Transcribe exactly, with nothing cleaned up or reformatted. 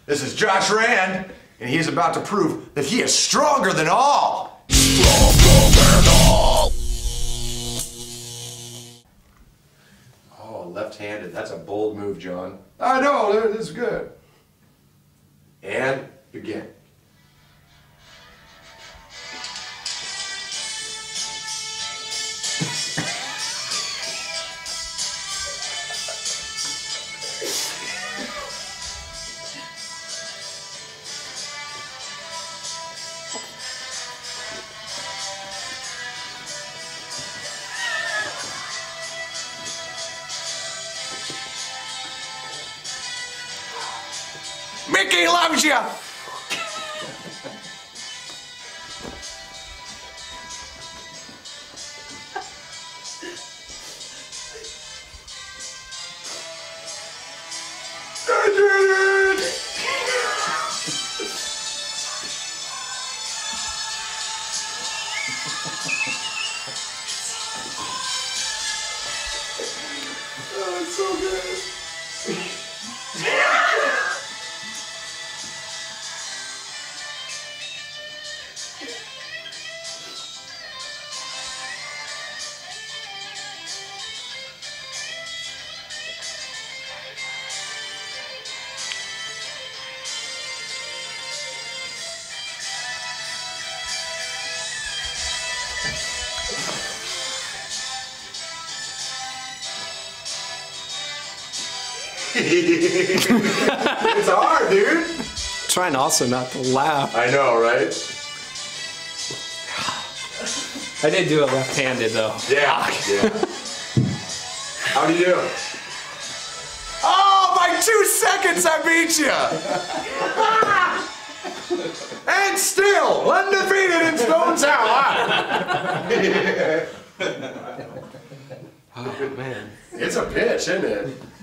This is Josh Rand, and he is about to prove that he is stronger than all. Stronger than all. Oh, left-handed. That's a bold move, John. I know, this is good. And begin. Mickey loves you! I did it! Oh, it's so good. It's hard, dude. Trying also not to laugh. I know, right? I did do it left-handed though. Yeah. Yeah. How'd you do? Oh, by two seconds I beat you. And still undefeated in Stone Tower. Oh man. It's a pitch, isn't it?